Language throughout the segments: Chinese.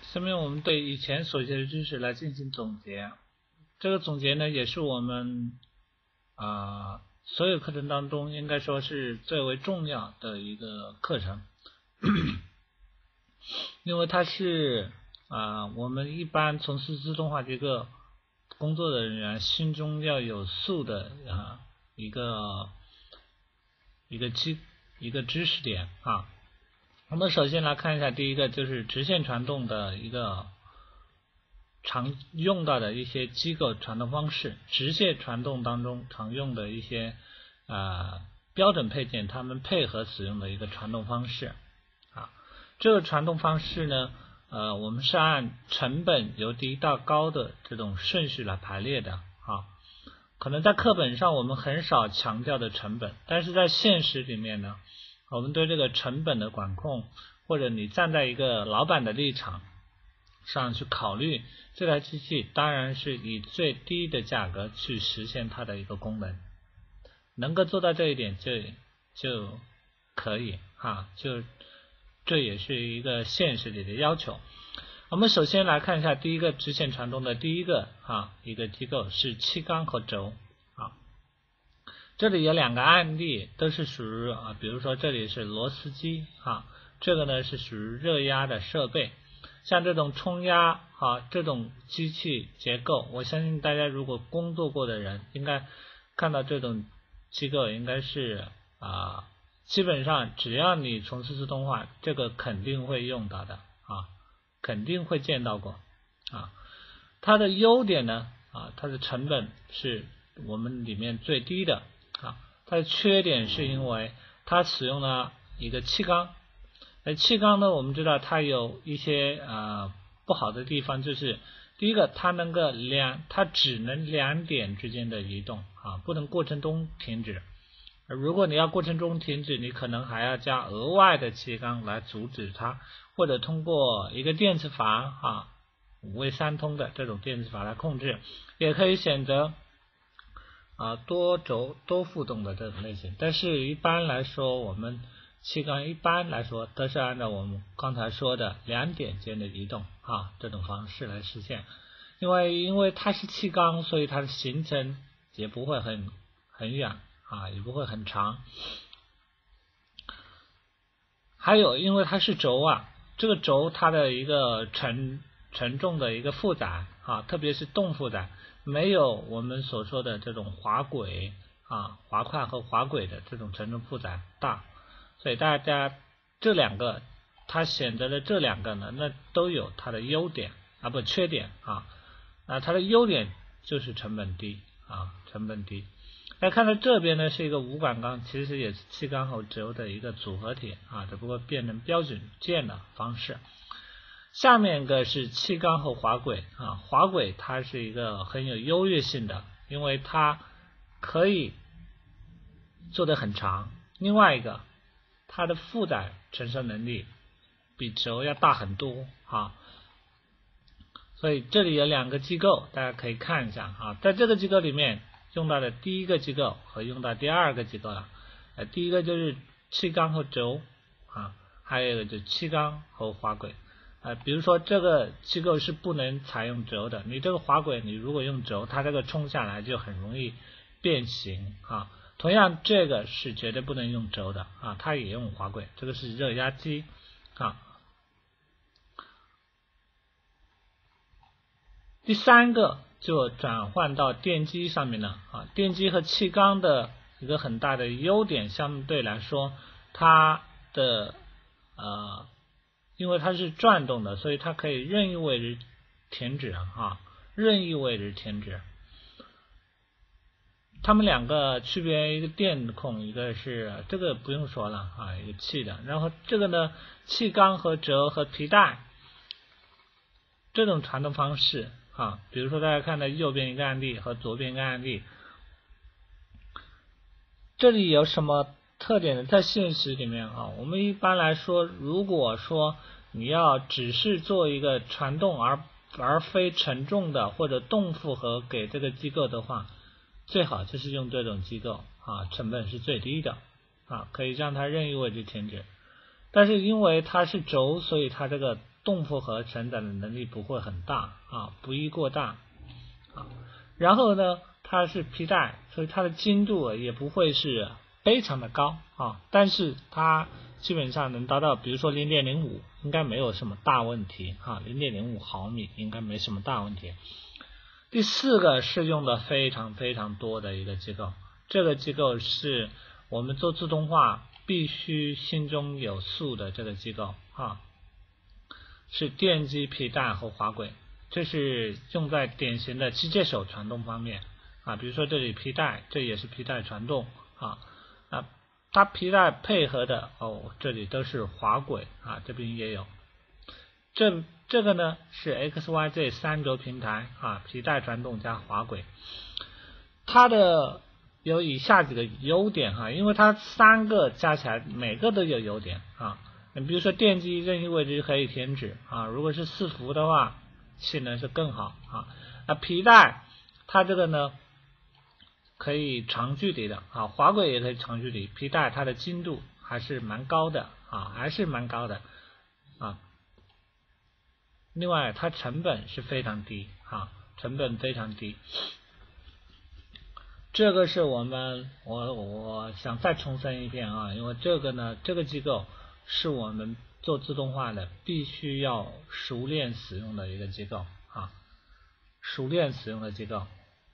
下面我们对以前所学的知识来进行总结。这个总结呢，也是我们所有课程当中应该说是最为重要的一个课程，因为它是我们一般从事自动化这个工作的人员心中要有数的一个知识点啊。我们首先来看一下，第一个就是直线传动的一个常用到的一些机构传动方式，直线传动当中常用的一些标准配件，它们配合使用的一个传动方式啊。这个传动方式呢，我们是按成本由低到高的这种顺序来排列的啊。可能在课本上我们很少强调的成本，但是在现实里面呢，我们对这个成本的管控，或者你站在一个老板的立场上去考虑，这台机器当然是以最低的价格去实现它的一个功能，能够做到这一点就可以这也是一个现实里的要求。我们首先来看一下第一个直线传动的第一个一个机构是气缸和轴这里有两个案例都是属于比如说这里是螺丝机这个呢是属于热压的设备，像这种冲压这种机器结构，我相信大家如果工作过的人应该看到这种机构，应该是基本上只要你从事自动化，这个肯定会用到的肯定会见到过它的优点呢它的成本是我们里面最低的它的缺点是因为它使用了一个气缸，气缸呢我们知道它有一些不好的地方，就是第一个它只能两点之间的移动不能过程中停止，如果你要过程中停止，你可能还要加额外的气缸来阻止它，或者通过一个电磁阀5位3通的这种电磁阀来控制，也可以选择多轴多负动的这种类型。但是一般来说，我们气缸一般来说都是按照我们刚才说的两点间的移动这种方式来实现。因为它是气缸，所以它的行程也不会很远也不会很长。还有因为它是轴这个轴它的一个承重的一个负载特别是动负载没有我们所说的这种滑轨滑块和滑轨的这种承重负载大，所以大家这两个他选择的这两个呢，那都有它的优点缺点它的优点就是成本低来看到这边呢是一个无管缸，其实也是气缸和轴的一个组合体只不过变成标准件的方式。下面一个是气缸和滑轨滑轨它是一个很有优越性的，因为它可以做得很长，另外一个它的负载承受能力比轴要大很多所以这里有两个机构大家可以看一下在这个机构里面用到的第一个机构和用到第二个机构了第一个就是气缸和轴还有一个就是气缸和滑轨比如说这个机构是不能采用轴的，你这个滑轨你如果用轴，它这个冲下来就很容易变形同样这个是绝对不能用轴的它也用滑轨，这个是热压机第三个就转换到电机上面了电机和气缸的一个很大的优点，相对来说它的因为它是转动的，所以它可以任意位置停止它们两个区别，一个电控，一个是这个不用说了一个气的。然后这个呢，气缸和轴和皮带这种传动方式比如说大家看到右边一个案例和左边一个案例，这里有什么特点呢？在现实里面我们一般来说，如果说你要只是做一个传动而非承重的或者动负荷给这个机构的话，最好就是用这种机构成本是最低的可以让它任意位置停止。但是因为它是轴，所以它这个动复合承载的能力不会很大啊，不宜过大啊。然后呢，它是皮带，所以它的精度也不会是非常的高啊，但是它基本上能达到，比如说 0.05 应该没有什么大问题啊， 0.05 毫米应该没什么大问题。第四个是用的非常非常多的一个机构，这个机构是我们做自动化必须心中有数的这个机构啊，是电机、皮带和滑轨，这是用在典型的机械手传动方面啊，比如说这里皮带，这也是皮带传动啊，它皮带配合的这里都是滑轨啊，这边也有。这个呢是 XYZ 三轴平台啊，皮带传动加滑轨，它的有以下几个优点哈，因为它三个加起来每个都有优点啊。你比如说电机任意位置可以填止啊，如果是4伏的话，性能是更好啊。皮带它这个呢可以长距离的啊，滑轨也可以长距离，皮带它的精度还是蛮高的啊，另外它成本是非常低啊，成本非常低。这个是我想再重申一遍啊，因为这个机构是我们做自动化的必须要熟练使用的一个机构啊，熟练使用的机构。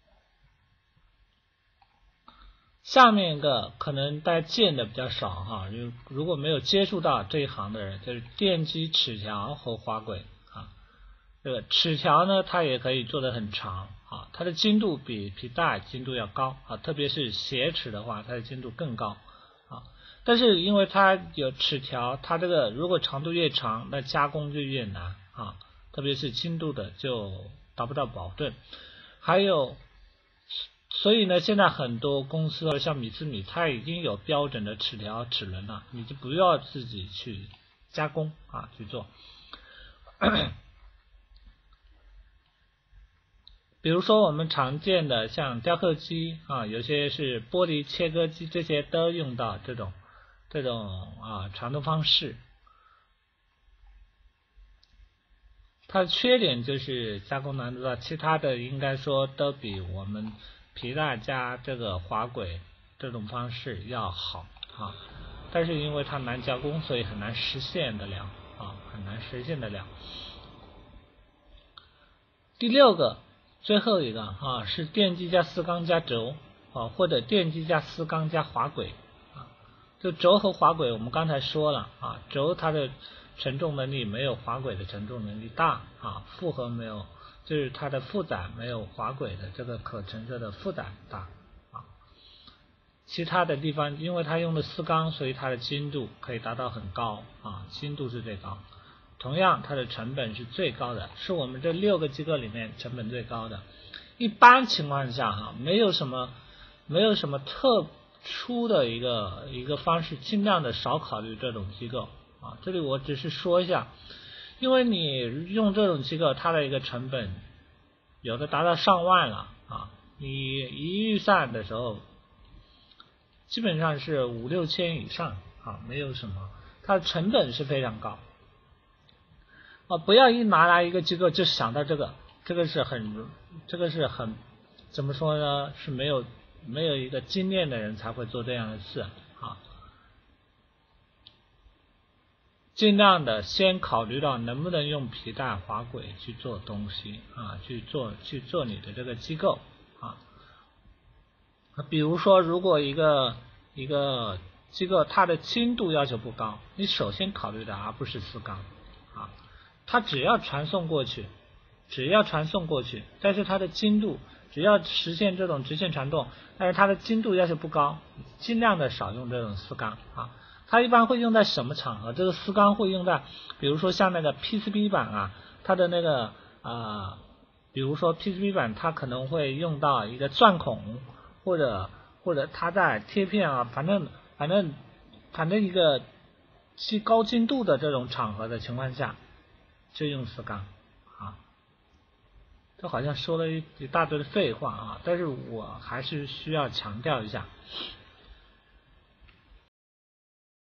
下面一个可能大家见的比较少哈，如果没有接触到这一行的人，就是电机齿条和滑轨啊。这个齿条呢，它也可以做得很长啊，它的精度比皮带精度要高啊，特别是斜齿的话，它的精度更高啊。但是因为它有齿条，它这个如果长度越长，那加工就越难啊，特别是精度的就达不到保证。还有，所以呢，现在很多公司像米兹米，它已经有标准的齿条齿轮了，你就不要自己去加工啊去做。比如说我们常见的像雕刻机啊，有些是玻璃切割机，这些都用到这种传动方式。它的缺点就是加工难度大，其他的应该说都比我们皮带加这个滑轨这种方式要好啊，但是因为它难加工，所以很难实现得了啊，很难实现得了。第6个，最后一个啊，是电机加丝钢加轴啊，或者电机加丝钢加滑轨啊。就轴和滑轨我们刚才说了啊，轴它的承重能力没有滑轨的承重能力大啊，负荷没有，就是它的负载没有滑轨的这个可承受的负载大啊。其他的地方因为它用的丝钢，所以它的精度可以达到很高啊，精度是最高。同样它的成本是最高的，是我们这6个机构里面成本最高的。一般情况下没有什么特殊的一个方式，尽量的少考虑这种机构啊。这里我只是说一下，因为你用这种机构，它的一个成本有的达到上万了啊，你一预算的时候基本上是5、6千以上啊，没有什么，它的成本是非常高啊。不要一拿来一个机构就想到这个是很怎么说呢，是没有一个经验的人才会做这样的事啊。尽量的先考虑到能不能用皮带滑轨去做东西啊，去做你的这个机构啊。比如说如果一个机构它的精度要求不高，你首先考虑的而不是丝钢啊，它只要传送过去，但是它的精度只要实现这种直线传动，但是它的精度要求不高，尽量的少用这种丝钢啊。它一般会用在什么场合？这个丝钢会用在，比如说像那个 PCB 板啊，它的那个比如说 PCB 板它可能会用到一个钻孔，或者它在贴片啊，反正一个高精度的这种场合的情况下，就用丝钢啊。这好像说了一大堆的废话啊，但是我还是需要强调一下